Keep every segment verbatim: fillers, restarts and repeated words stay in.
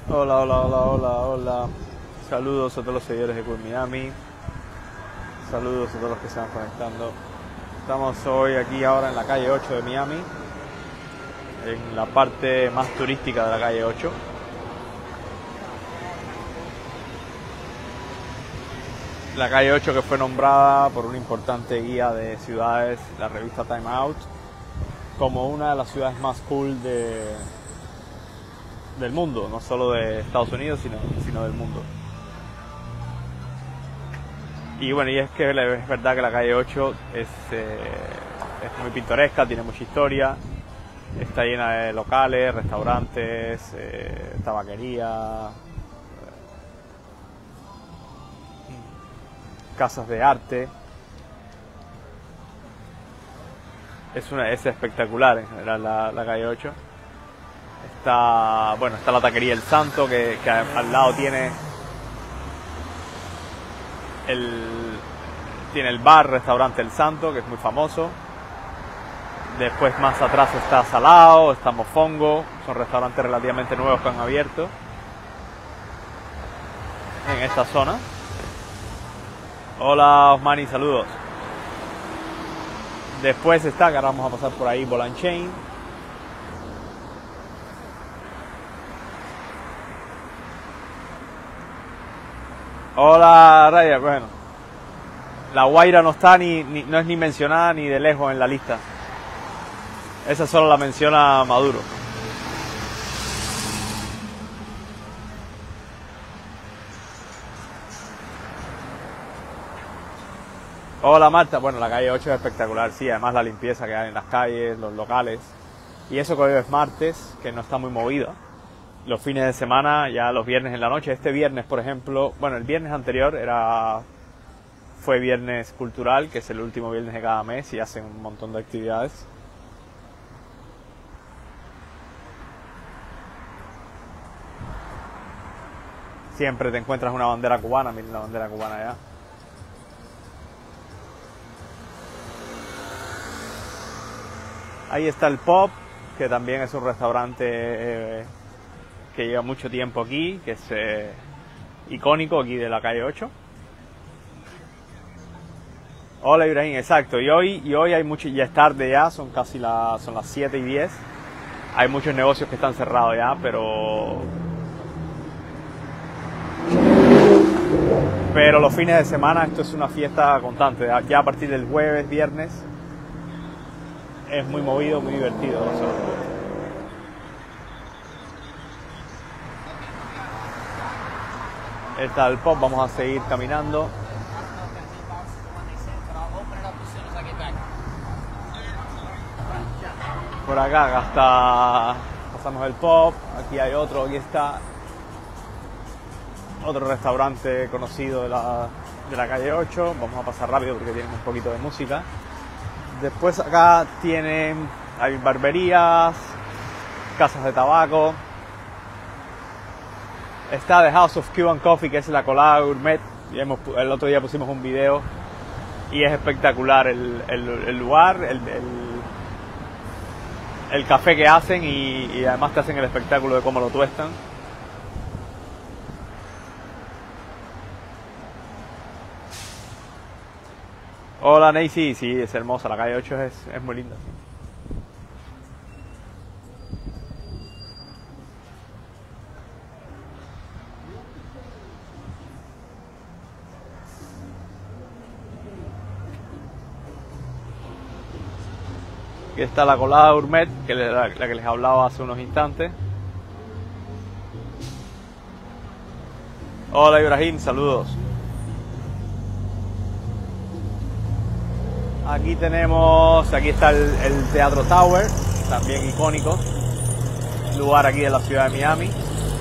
Hola, hola, hola, hola, hola. Saludos a todos los seguidores de Cool Miami. Saludos a todos los que se van conectando. Estamos hoy aquí ahora en la calle ocho de Miami, en la parte más turística de la calle ocho. La calle ocho que fue nombrada por una importante guía de ciudades, la revista Time Out, como una de las ciudades más cool de, del mundo, no solo de Estados Unidos, sino, sino del mundo. Y bueno, y es que es verdad que la calle ocho es, eh, es muy pintoresca, tiene mucha historia, está llena de locales, restaurantes, eh, tabaquería, casas de arte. Es, una, es espectacular en general la, la calle ocho. Está, bueno, está la taquería El Santo, que, que al lado tiene el, tiene el bar, restaurante El Santo, que es muy famoso. Después más atrás está Salao, está Mofongo, son restaurantes relativamente nuevos que han abierto en esta zona. Hola Osmani, saludos. Después está, que ahora vamos a pasar por ahí, Ball and Chain. Hola Raya, bueno, la Guaira no está ni, ni no es ni mencionada ni de lejos en la lista. Esa solo la menciona Maduro. Hola Marta, bueno, la calle ocho es espectacular, sí, además la limpieza que hay en las calles, los locales. Y eso que hoy es martes, que no está muy movida. Los fines de semana, ya los viernes en la noche. Este viernes, por ejemplo, bueno, el viernes anterior era fue viernes cultural, que es el último viernes de cada mes y hacen un montón de actividades. Siempre te encuentras una bandera cubana, miren la bandera cubana allá. Ahí está el Pop, que también es un restaurante eh, que lleva mucho tiempo aquí, que es eh, icónico aquí de la calle ocho. Hola Ibrahim, exacto. Y hoy, y hoy hay mucho, ya es tarde ya, son casi la, son las siete y diez. Hay muchos negocios que están cerrados ya, pero... Pero los fines de semana esto es una fiesta constante. Ya a partir del jueves, viernes... Es muy movido, muy divertido. Está el Pop, vamos a seguir caminando. Por acá hasta pasamos el Pop, aquí hay otro, aquí está otro restaurante conocido de la, de la calle ocho. Vamos a pasar rápido porque tienen un poquito de música. Después acá tienen, hay barberías, casas de tabaco. Está The House of Cuban Coffee, que es la colada gourmet. Y hemos, el otro día pusimos un video y es espectacular el, el, el lugar, el, el, el café que hacen y, y además te hacen el espectáculo de cómo lo tuestan. Hola Nancy, sí, es hermosa, la calle ocho es, es muy linda. Aquí está la colada gourmet, que es la, la que les hablaba hace unos instantes. Hola Ibrahim, saludos. Aquí tenemos, aquí está el, el Teatro Tower, también icónico, lugar aquí de la ciudad de Miami.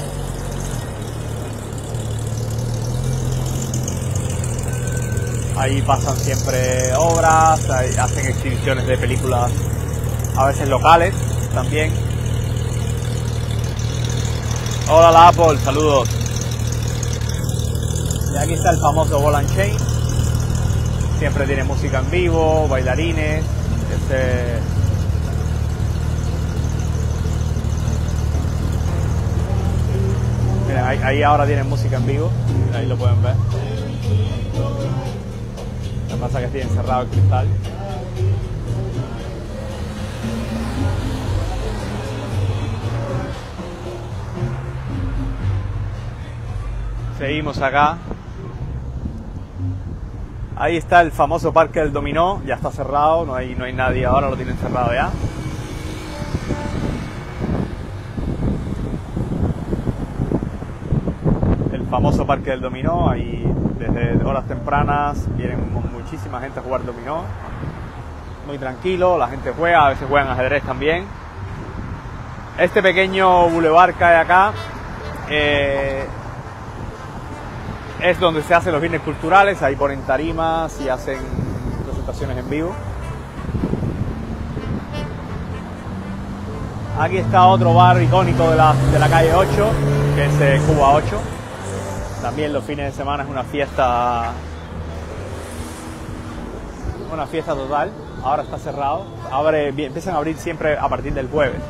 Ahí pasan siempre obras, ahí hacen exhibiciones de películas, a veces locales también. Hola la Apple, saludos. Y aquí está el famoso Ball and Chain. Siempre tiene música en vivo, bailarines. Este... Miren, ahí, ahí ahora tienen música en vivo, ahí lo pueden ver. Lo que pasa es que tienen cerrado el cristal. Seguimos acá. Ahí está el famoso parque del dominó, ya está cerrado, no hay, no hay nadie ahora, lo tienen cerrado ya. El famoso parque del dominó, ahí desde horas tempranas vienen muchísima gente a jugar dominó. Muy tranquilo, la gente juega, a veces juegan ajedrez también. Este pequeño bulevar que hay acá eh, es donde se hacen los viernes culturales, ahí ponen tarimas y hacen presentaciones en vivo. Aquí está otro bar icónico de la, de la calle ocho, que es eh, Cuba ocho. También los fines de semana es una fiesta, una fiesta total. Ahora está cerrado. Abre, empiezan a abrir siempre a partir del jueves.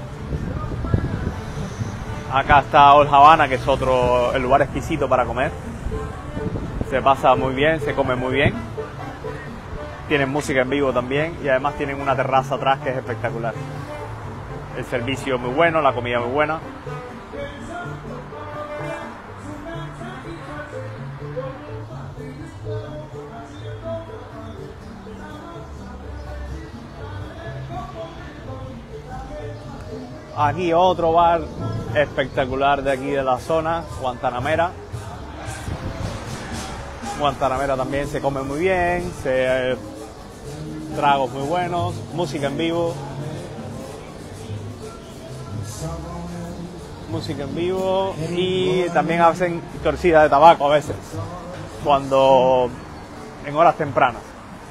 Acá está Old Havana, que es otro el lugar exquisito para comer. Se pasa muy bien, se come muy bien. Tienen música en vivo también y además tienen una terraza atrás que es espectacular. El servicio muy bueno, la comida muy buena. Aquí otro bar espectacular de aquí de la zona, Guantanamera. Guantanamera también se come muy bien, se, eh, tragos muy buenos, música en vivo. Música en vivo y también hacen torcida de tabaco a veces, cuando en horas tempranas.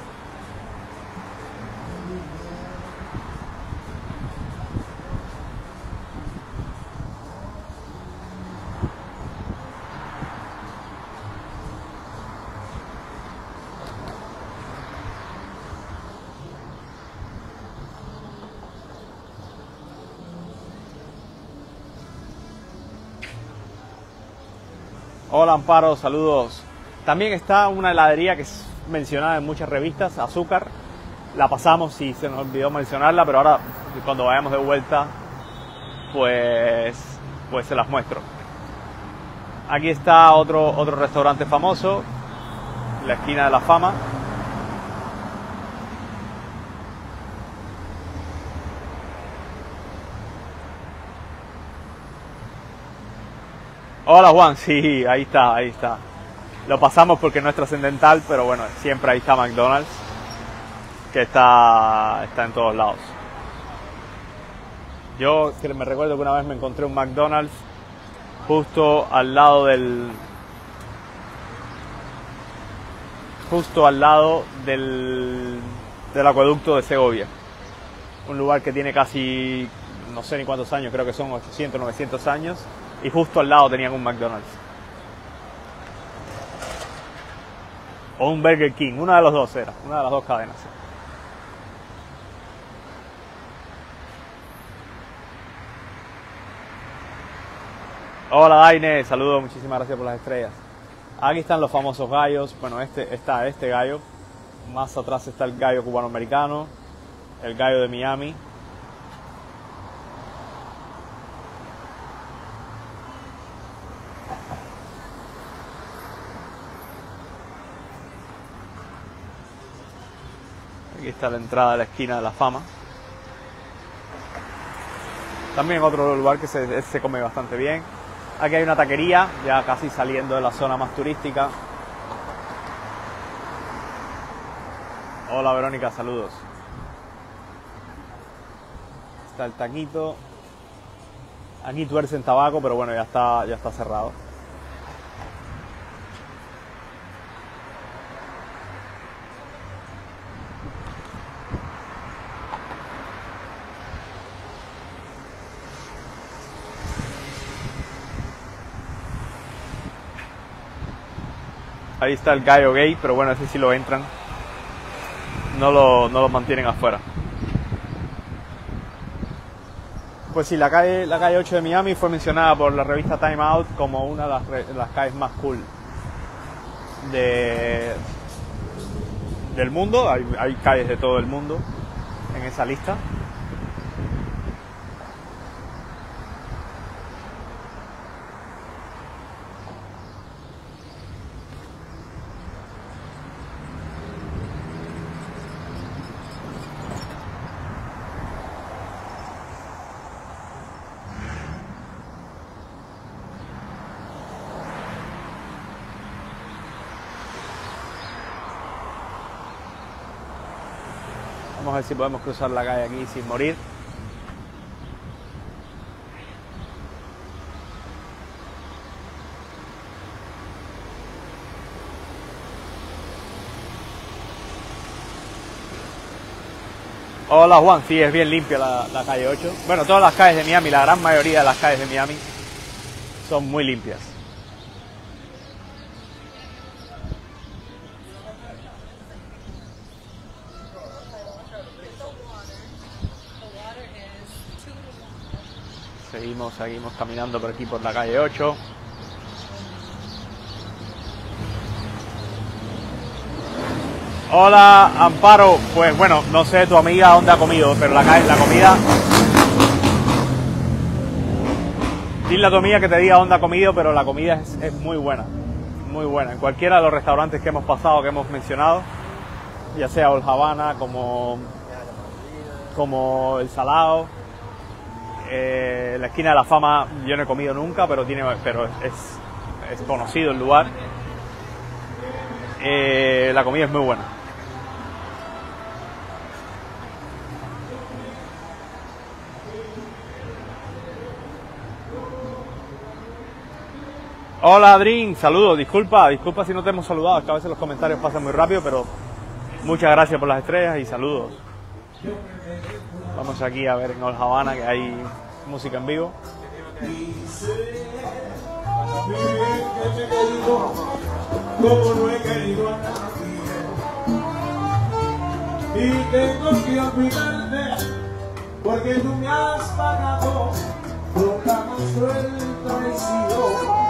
Hola Amparo, saludos. También está una heladería que es mencionada en muchas revistas, Azúcar. La pasamos y se nos olvidó mencionarla, pero ahora cuando vayamos de vuelta, pues, pues se las muestro. Aquí está otro, otro restaurante famoso, la esquina de la Fama. Hola Juan, sí, ahí está, ahí está. Lo pasamos porque no es trascendental, pero bueno, siempre ahí está McDonald's, que está, está en todos lados. Yo me recuerdo que una vez me encontré un McDonald's justo al lado del... justo al lado del, del acueducto de Segovia. Un lugar que tiene casi, no sé ni cuántos años, creo que son ochocientos, novecientos años. Y justo al lado tenían un McDonald's. O un Burger King, una de los dos era, una de las dos cadenas. Hola Daine, saludos, muchísimas gracias por las estrellas. Aquí están los famosos gallos. Bueno, este está este gallo. Más atrás está el gallo cubano-americano, el gallo de Miami. Aquí está la entrada de la esquina de la Fama. También otro lugar que se, se come bastante bien. Aquí hay una taquería, ya casi saliendo de la zona más turística. Hola Verónica, saludos. Está el taquito. Aquí tuercen tabaco, pero bueno, ya está, ya está cerrado. Ahí está el gallo gay, pero bueno, ese sí lo entran. No lo, no lo mantienen afuera. Pues sí, la calle, la calle ocho de Miami fue mencionada por la revista Time Out como una de las, de las calles más cool de, del mundo. Hay, hay calles de todo el mundo en esa lista. Vamos a ver si podemos cruzar la calle aquí sin morir. Hola Juan, sí, es bien limpia la, la calle ocho. Bueno, todas las calles de Miami, la gran mayoría de las calles de Miami son muy limpias. Seguimos, seguimos caminando por aquí por la calle ocho. Hola Amparo, pues bueno, no sé tu amiga dónde ha comido, pero la, la comida... Dile a tu amiga que te diga dónde ha comido, pero la comida es, es muy buena, muy buena. En cualquiera de los restaurantes que hemos pasado, que hemos mencionado, ya sea Old Havana, como, como El Salado, eh, la esquina de la Fama yo no he comido nunca, pero, tiene, pero es, es conocido el lugar. Eh, la comida es muy buena. Hola Adrín, saludos, disculpa, disculpa si no te hemos saludado, es que a veces los comentarios pasan muy rápido, pero muchas gracias por las estrellas y saludos. Vamos aquí a ver en Old Havana que hay música en vivo. Como no he querido a nadie y tengo que olvidarte porque tú me has pagado con la más cruel traición.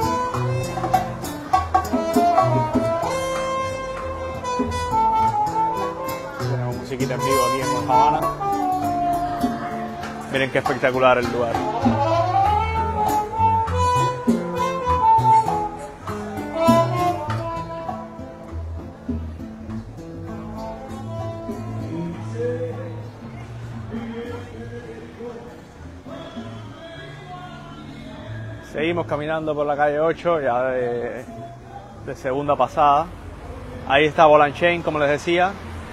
Tenemos musiquita en vivo aquí en Old Havana. Miren qué espectacular el lugar. Seguimos caminando por la calle ocho, ya de, de segunda pasada. Ahí está Ball and Chain, como les decía.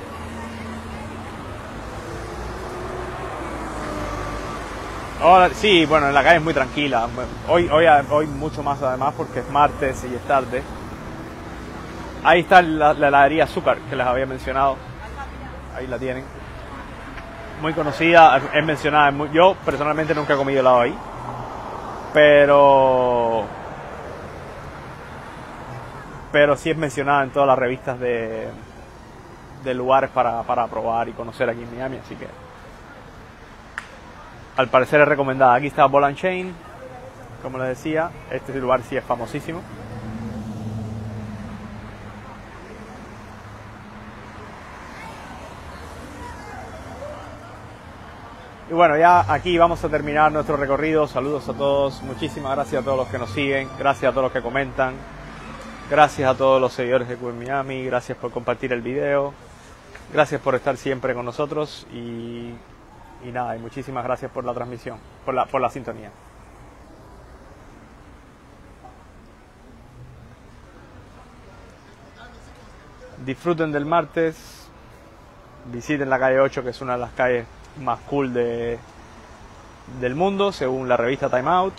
Ahora, sí, bueno, en la calle es muy tranquila. Hoy, hoy, hoy mucho más además porque es martes y es tarde. Ahí está la, la heladería Azúcar que les había mencionado. Ahí la tienen. Muy conocida, es mencionada. Yo personalmente nunca he comido helado ahí. Pero pero sí es mencionada en todas las revistas de, de lugares para, para probar y conocer aquí en Miami, así que al parecer es recomendada. Aquí está Ball and Chain, como les decía, este lugar sí es famosísimo. Y bueno, ya aquí vamos a terminar nuestro recorrido. Saludos a todos, muchísimas gracias a todos los que nos siguen, gracias a todos los que comentan, gracias a todos los seguidores de Queen Miami, gracias por compartir el video, gracias por estar siempre con nosotros y, y nada, y muchísimas gracias por la transmisión, por la, por la sintonía. Disfruten del martes, visiten la calle ocho, que es una de las calles más cool de, del mundo, según la revista Time Out.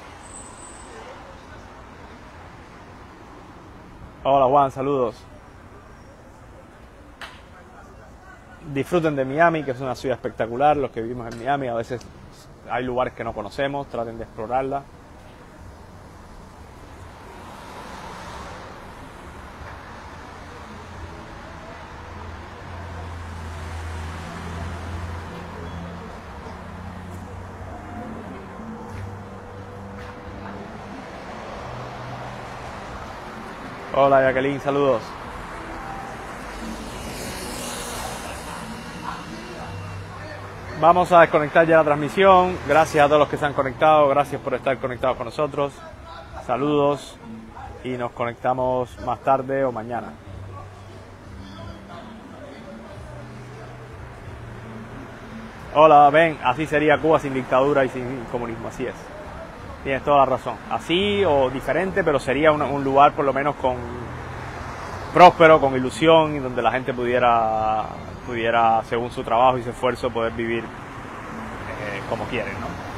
Hola Juan, saludos. Disfruten de Miami, que es una ciudad espectacular. Los que vivimos en Miami, a veces hay lugares que no conocemos, traten de explorarla. Hola Jacqueline, saludos. Vamos a desconectar ya la transmisión. Gracias a todos los que se han conectado. Gracias por estar conectados con nosotros. Saludos y nos conectamos más tarde o mañana. Hola, Ben, así sería Cuba sin dictadura y sin comunismo, así es. Tienes toda la razón. Así o diferente, pero sería un, un lugar por lo menos con próspero, con ilusión, y donde la gente pudiera, pudiera, según su trabajo y su esfuerzo, poder vivir eh, como quieren, ¿no?